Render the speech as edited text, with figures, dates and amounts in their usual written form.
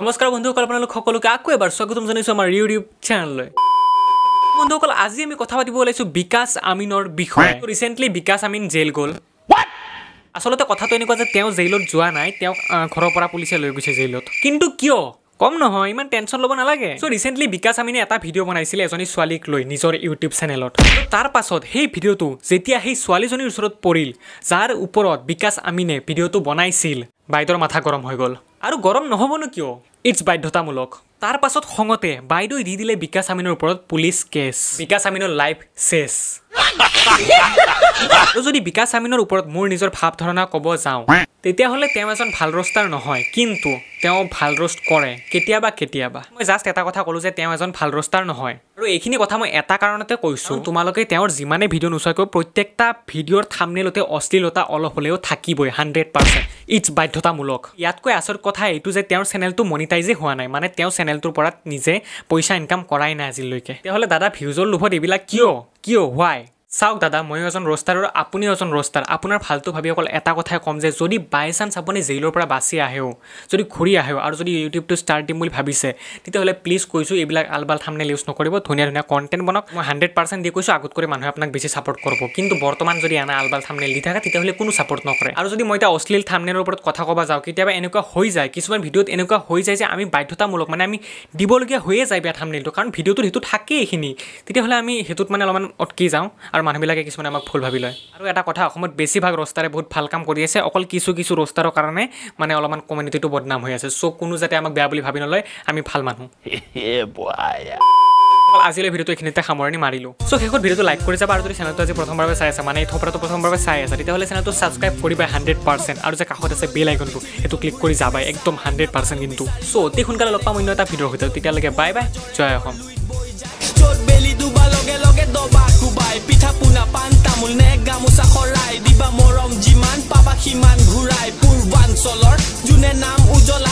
নমস্কাৰ বন্ধুসকল, আপোনালোক সকলোকে আকৌ এবাৰ স্বাগতম জনাইছোঁ আমাৰ ইউটিউব চেনেললৈ। বন্ধুসকল, আজি আমি কথা পাতিব ওলাইছোঁ বিকাশ আমিনৰ বিষয়ে। ৰিচেণ্টলি বিকাশ আমিন জেল গ'ল। আচলতে কথাটো এনেকুৱা যে তেওঁ জেইলত যোৱা নাই, তেওঁক ঘৰৰ পৰা পুলিচে লৈ গৈছে জেইলত। কিন্তু কিয় কম নহয়, ইমান টেনশ্যন ল'ব নালাগে। চ' ৰিচেণ্টলি বিকাশ আমিনে এটা ভিডিঅ' বনাইছিলে এজনী ছোৱালীক লৈ নিজৰ ইউটিউব চেনেলত। তাৰ পাছত সেই ভিডিঅ'টো যেতিয়া সেই ছোৱালীজনীৰ ওচৰত পৰিল, যাৰ ওপৰত বিকাশ আমিনে ভিডিঅ'টো বনাইছিল, বাইদেউৰ মাথা গৰম হৈ গ'ল। আৰু গৰম নহ'বনো কিয়, ইটছ বাধ্যতামূলক। তাৰ পাছত খঙতে বাইদেউ দি দিলে বিকাশ আমিনৰ ওপৰত পুলিচ কেছ। বিকাশ আমিনৰ লাইফ চেছ। আৰু যদি বিকাশ আমিনৰ ওপৰত মোৰ নিজৰ ভাৱ ধাৰণা ক'ব যাওঁ, তেতিয়াহ'লে তেওঁ এজন ভাল ৰষ্টাৰ নহয়, কিন্তু তেওঁ ভাল ৰষ্ট কৰে কেতিয়াবা কেতিয়াবা। মই জাষ্ট এটা কথা ক'লোঁ যে তেওঁ এজন ভাল ৰষ্টাৰ নহয়। আৰু এইখিনি কথা মই এটা কাৰণতে কৈছোঁ, তোমালোকে তেওঁৰ যিমানে ভিডিঅ' নোচোৱাকৈ প্ৰত্যেকটা ভিডিঅ'ৰ থাম্বনেইলতে অশ্লীলতা অলপ হ'লেও থাকিবই, 100%। ইটছ বাধ্যতামূলক। ইয়াতকৈ আচল কথা এইটো যে তেওঁৰ চেনেলটো মনিটাইজে হোৱা নাই, মানে তেওঁ চেনেলটোৰ পৰা নিজে পইচা ইনকাম কৰাই নাই আজিলৈকে। তেতিয়াহ'লে দাদা ভিউজৰ লোভত এইবিলাক কিয় হোৱাই? চাওক দাদা, ময়ো এজন ৰষ্টাৰ আৰু আপুনিও এজন ৰষ্টাৰ। আপোনাৰ ভালটো ভাবি অকল এটা কথাই ক'ম যে যদি বাই চান্স আপুনি জেইলৰ পৰা বাচি আহেও, যদি ঘূৰি আহেও আৰু যদি ইউটিউবটো ষ্টাৰ্ট দিম বুলি ভাবিছে, তেতিয়াহ'লে প্লিজ কৈছোঁ এইবিলাক আলবাল থাম্বনেইল ইউজ নকৰিব, ধুনীয়া ধুনীয়া কণ্টেণ্ট বনাওক। মই 100% দি কৈছোঁ, আগত কৰি মানুহে আপোনাক বেছি ছাপোৰ্ট কৰিব। কিন্তু বৰ্তমান যদি এনে আলবাল থাম্বনেইল দি থাকে, তেতিয়াহ'লে কোনো ছাপোৰ্ট নকৰে। আৰু যদি মই এতিয়া অশ্লীল থাম্বনেইলৰ ওপৰত কথা ক'ব যাওঁ, কেতিয়াবা এনেকুৱা হৈ যায়, কিছুমান ভিডিঅ'ত এনেকুৱা হৈ যায় যে আমি বাধ্যতামূলক, মানে আমি দিবলগীয়া হৈয়ে যায় বেয়া থাম্বনেইলটো, কাৰণ ভিডিঅ'টোত সেইটো থাকেই এইখিনি। তেতিয়াহ'লে আমি সেইটোত মানে অলপমান অটকি যাওঁ আৰু মানুহবিলাকে কিছুমানে আমাক ভুল ভাবি লয়। আৰু এটা কথা, অসমত বেছিভাগ ৰষ্টাৰে বহুত ভাল কাম কৰি আছে, অকল কিছু ৰষ্টাৰৰ কাৰণে মানে অলপমান কমিউনিটিটো বদনাম হৈ আছে। চ' কোনো যাতে আমাক বেয়া বুলি ভাবি নলয়, আমি ভাল মানুহ। আজিলৈ ভিডিঅ'টো এইখিনিতে সামৰণি মাৰিলোঁ। চ' শেষত ভিডিঅ'টো লাইক কৰি যাবা, আৰু যদি চেনেলটো আজি প্ৰথমবাৰ চাই আছা, মানে এই থপৰাটো প্ৰথমবাৰ চাই আছা, তেতিয়াহ'লে চেনেলটো ছাবস্ক্ৰাইব কৰিবা 100%। আৰু যে কাষত আছে বেল আইকনটো, সেইটো ক্লিক কৰি যাবা একদম 100% কিন্তু। চ' অতি সোনকালে লগ পাম অন্য এটা ভিডিঅ'ৰ সৈতে। তেতিয়ালৈকে বাই বাই, জয় অসম। পিঠা পোনা পাণ তামোল নে গামোচা খৰাই দিবা, মৰম যিমান পাবা সিমান ঘূৰাই। পূৰ্বাঞ্চলৰ যোনে নাম উজ্বলাই